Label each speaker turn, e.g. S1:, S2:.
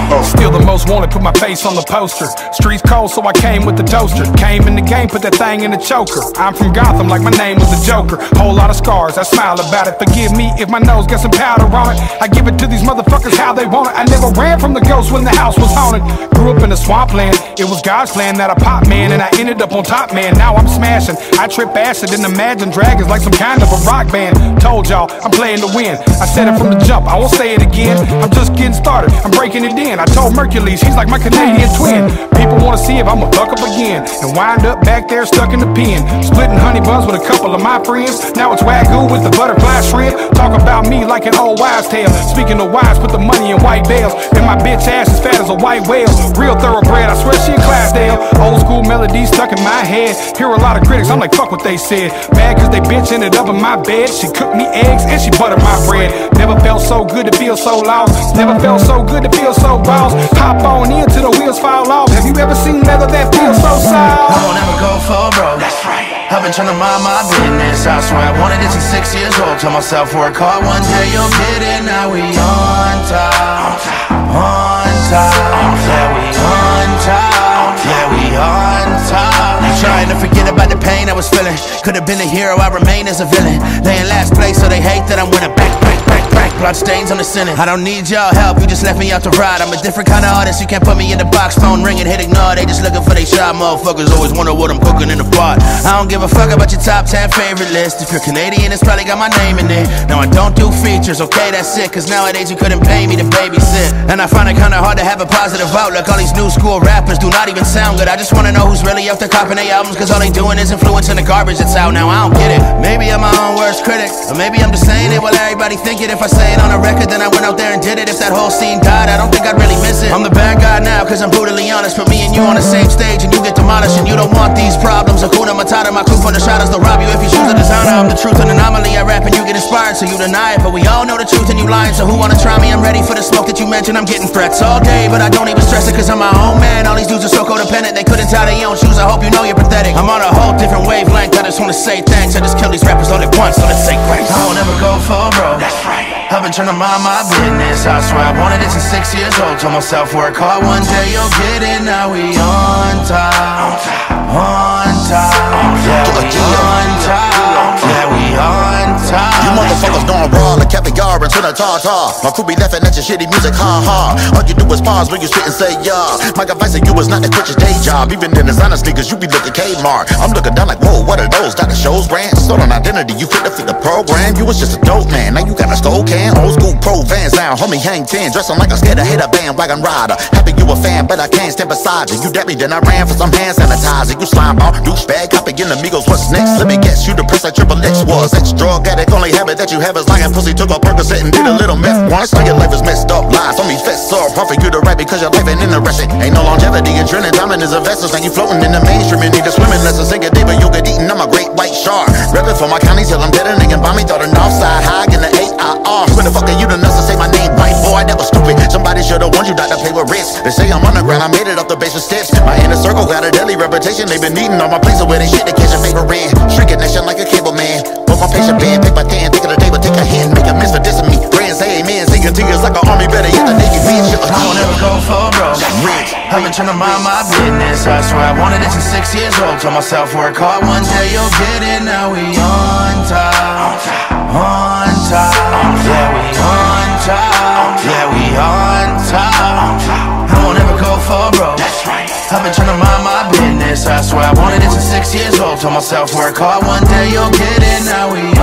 S1: Still the most wanted, put my face on the poster. Streets cold, so I came with the toaster. Came in the game, put that thing in the choker. I'm from Gotham, like my name was the Joker. Whole lot of scars, I smile about it. Forgive me if my nose got some powder on it. I give it to these motherfuckers how they want it. I never ran from the ghost when the house was haunted. Grew up in the swampland, it was God's plan that I pop, man. And I ended up on top, man. Now I'm smashing. I trip acid and imagine dragons like some kind of a rock band. Told y'all, I'm playing to win. I said it from the jump, I won't say it again. I'm just getting started, I'm breaking it in. I told Mercules, he's like my Canadian twin. People wanna see if I'ma fuck up again and wind up back there stuck in the pen. Splitting honey buns with a couple of my friends. Now it's Wagyu with the butterfly shrimp. Talk about me like an old wives' tale. Speaking of wives, put the money in white bales. And my bitch ass is fat as a white whale. Real thoroughbred, I swear she a Clydesdale. Old school melodies stuck in my head. Hear a lot of critics, I'm like fuck what they said. Mad cause they bitch ended up in my bed. She cooked me eggs and she buttered my bread. Never felt so good to feel so lost. Never felt so good to feel so boss. Hop on in till the wheels fall off. Have you ever seen leather that feels so soft?
S2: I won't ever go for broke. That's right. I've been trying to mind my business. I swear I wanted it since 6 years old. Told myself work hard, one day you'll get it. Now we on top. On top. Yeah, we on top. Yeah, we on top. Trying to forget about the pain I was feeling. Could've been a hero, I remain as a villain. They in last place, so they hate that I'm winning. Back, blood stains on the ceiling. I don't need y'all help, you just left me out to ride. I'm a different kind of artist, you can't put me in the box. Phone ringing, hit ignore, they just looking for they shot. Motherfuckers always wonder what I'm cooking in the pot. I don't give a fuck about your top 10 favorite list. If you're Canadian, it's probably got my name in it. No, I don't do features, okay, that's it. Cause nowadays you couldn't pay me to babysit. And I find it kinda hard to have a positive outlook. All these new school rappers do not even sound good. I just wanna know who's really out there copping their albums. Cause all they doing is influencing the garbage that's out now. I don't get it. Maybe I'm my own worst critic, or maybe I'm just saying it while everybody think it. If I say it on a record, then I went out there and did it. If that whole scene died, I don't think I'd really miss it. I'm the bad guy now, cause I'm brutally honest. Put me and you on the same stage and you get demolished. And you don't want these problems. Hakuna Matata, my crew for the shadows. They'll rob you if you choose a designer. I'm the truth, an anomaly. I rap and you get inspired, so you deny it. But we all know the truth and you lying. So who wanna try me? I'm ready for the smoke that you mentioned. I'm getting threats all day, but I don't even stress it. Cause I'm my own man. All these dudes are so codependent, they couldn't tie their own shoes. I hope you know you're pathetic. I'm on a whole different wavelength. I just wanna say thanks. I just kill these rappers all at once, so let's say grace. I won't ever go for broke. That's right. I've been trying to mind my business. I swear I wanted it since 6 years old. Told myself work hard, one day you'll get it. Now we on top. On top. Yeah, we on top. Yeah, we on top.
S3: You motherfuckers going raw like caviar and tuna tartar. My crew be laughing at your shitty music, ha ha. All you do is pause when you sit and say yeah. My advice to you is not to quit your day job. Even in designer sneakers, you be looking Kmart. I'm looking down like, whoa, what are those? Got the show's brand, stolen identity. You fit to fit the program. You was just a dope man, now you got a stole can. Old school pro van sound, homie hang 10. Dressing like a scared hater bandwagon rider. Happy you a fan, but I can't stand beside you. You dap me, then I ran for some hand sanitizer. You slime ball, douchebag, copying amigos. What's next? Let me guess, you the press like Triple X was. Ex-drug addict, only habit that you have is lying. Pussy took a Percocet and did a little meth once. Now your life is messed up, lies on me fess up. Hard for you to rap because your life ain't interesting. Ain't no longevity in trending. Diamond is a vessel, now you floating in the mainstream and need a swimming lesson. Sink a day, but you get eaten. I'm a great white shark. Reppin' for my county till I'm dead and they can buy me. Throw the north side high in the AIR. Who the fuck are you to know to say my name right, boy? That was stupid. Somebody should've warned you not to play with risk. They say I'm underground, I made it off the base of steps. My inner circle got a deadly reputation. They been eating all my places where they shit to catch a favor in. Shrinking that shit like a cable man. Put my patient band, pick my 10, think of the day, but take a hand, make a miss for dissing me. Friends say amen, singing tears like an army, better yet the Navy bitch.
S2: I won't ever go for broke. I've been trying to mind my business. I swear I wanted it since 6 years old. Told myself work hard, one day you'll get it. Now we on top. On top. Yeah, we on top. Yeah, we on top. I won't ever go for broke. That's right. I've been trying to mind my business. I swear I wanted it since 6 years old. Told myself work hard, one day you'll get it. Now we